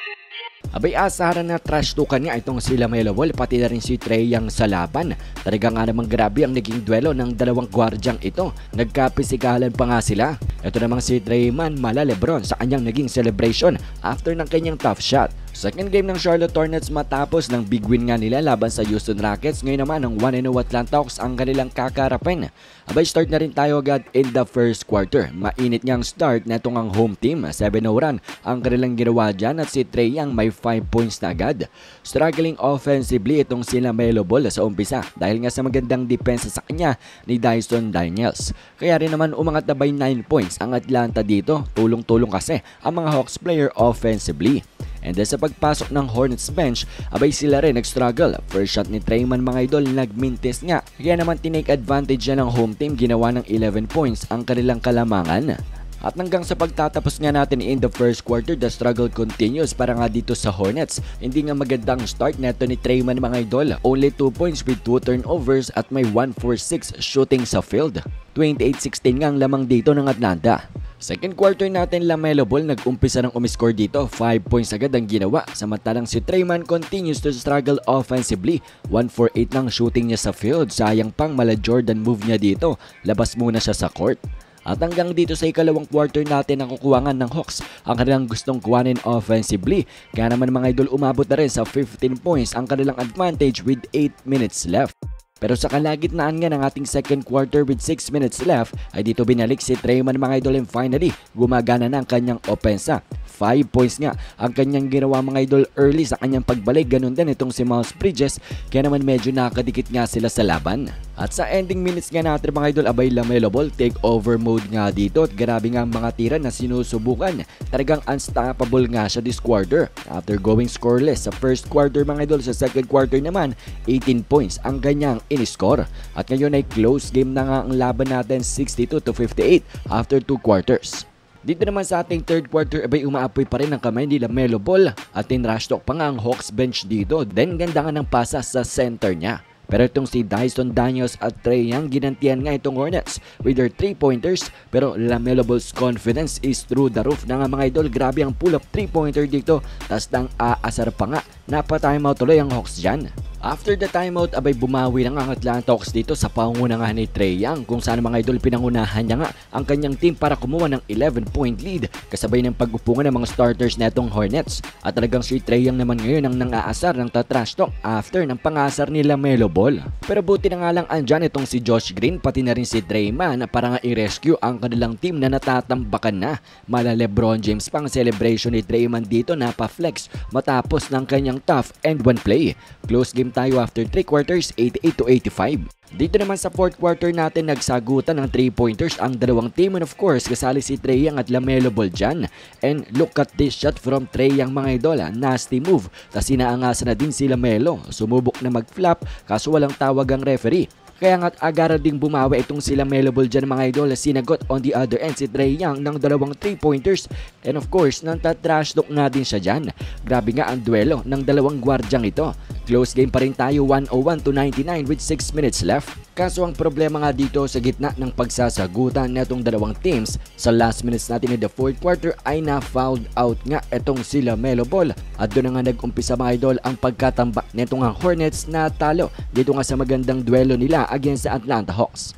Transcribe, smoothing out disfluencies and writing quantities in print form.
Abay asahan na trash talkan nga itong si LaMelo Ball pati na rin si Trae Young sa laban. Talaga nga namang grabe ang naging duelo ng dalawang gwardyang ito. Nagkapisikalan pa nga sila. Ito namang si Draymond mala Lebron sa kanyang naging celebration after ng kanyang tough shot. Second game ng Charlotte Hornets matapos ng big win nga nila laban sa Houston Rockets. Ngayon naman ang 1-0 Atlanta Hawks ang kanilang kakarapin. Abay start na rin tayo agad in the first quarter. Mainit niyang start na itong ang home team. 7-0 run ang kanilang ginawa dyan at si Trae Young may 5 points na agad. Struggling offensively itong si LaMelo Ball sa umpisa dahil nga sa magandang depensa sa kanya ni Dyson Daniels. Kaya rin naman umangat na by 9 points ang Atlanta dito. Tulong-tulong kasi ang mga Hawks player offensively. And then sa pagpasok ng Hornets bench, abay sila rin nag-struggle. First shot ni Draymond mga idol, nag-mintis nga. Kaya naman tinake advantage niya ng home team, ginawa ng 11 points ang kanilang kalamangan. At hanggang sa pagtatapos nga natin in the first quarter, the struggle continues para nga dito sa Hornets. Hindi nga magandang start neto ni Draymond mga idol. Only 2 points with 2 turnovers at may 1-for-6 shooting sa field. 28-16 nga ang lamang dito ng Atlanta. Second quarter natin, LaMelo Ball nag-umpisa ng umiscore dito. 5 points agad ang ginawa. Samantalang si Draymond continues to struggle offensively. 1-for-8 lang shooting niya sa field. Sayang pang mala Jordan move niya dito. Labas muna siya sa court. At hanggang dito sa ikalawang quarter natin ang kukuwangan ng Hawks ang kanilang gustong kuwanin offensively. Kaya naman mga idol umabot na rin sa 15 points ang kanilang advantage with 8 minutes left. Pero sa kalagitnaan nga ng ating second quarter with 6 minutes left ay dito binalik si Draymond mga idol and finally gumagana na ang kanyang opensa. 5 points nga ang kanyang ginawa mga idol early sa kanyang pagbalik. Ganun din itong si Miles Bridges kaya naman medyo nakadikit nga sila sa laban. At sa ending minutes nga natin mga idol abay LaMelo Ball take over mode nga dito at grabe nga ang mga tira na sinusubukan. Talagang unstoppable nga siya this quarter. After going scoreless sa first quarter mga idol, sa second quarter naman 18 points ang kanyang in-score. At ngayon ay close game na nga ang laban natin 62-58 after 2 quarters. Dito naman sa ating third quarter abay umaapoy pa rin ang kamay ni LaMelo Ball at tinrash talk pa nga ang Hawks bench dito. Then ganda nga ng pasa sa center niya. Pero itong si Dyson Daniels at Trae Young ginantihan nga itong Hornets with their 3-pointers. Pero LaMelo Ball's confidence is through the roof na nga mga idol. Grabe ang pull-up 3-pointer dito. Tas nang aasar pa nga. Napa-timeout tuloy ang Hawks dyan. After the timeout, abay bumawi na nga ang Atlanta Hawks dito sa pangungunahan ni Trae Young kung saan mga idol pinangunahan niya nga ang kanyang team para kumuha ng 11-point lead kasabay ng pag-upo ng mga starters netong Hornets. At talagang si Trae Young naman ngayon ang nang-aasar ng tatrash talk after ng pangasar ni LaMelo Ball. Pero buti na nga lang andyan itong si Josh Green pati na rin si Draymond para nga i-rescue ang kanilang team na natatambakan na. Mala LeBron James pang celebration ni Draymond dito na pa-flex matapos ng kanyang tough and one play. Close game tayo after 3 quarters, 88-85. Dito naman sa fourth quarter natin nagsagutan ng 3-pointers ang dalawang team and of course kasali si Trae Young at LaMelo Ball dyan. And look at this shot from Trae Young mga idol, nasty move. Tas inaangasan na din si LaMelo. Sumubok na mag-flop kaso walang tawag ang referee. Kaya nga't agara ding bumawi itong si LaMelo Ball dyan mga idol. Sinagot on the other end si Trae Young ng dalawang 3-pointers. And of course, nang tatrash talk na din siya dyan. Grabe nga ang duelo ng dalawang gwardyang ito. Close game pa rin tayo 101-99 with 6 minutes left. Kaso ang problema nga dito sa gitna ng pagsasagutan netong dalawang teams sa last minutes natin in the fourth quarter ay na-fouled out nga itong si LaMelo Ball. At doon na nga nag-umpisa mga idol ang pagkatambak netong ang Hornets na talo dito nga sa magandang duelo nila against sa Atlanta Hawks.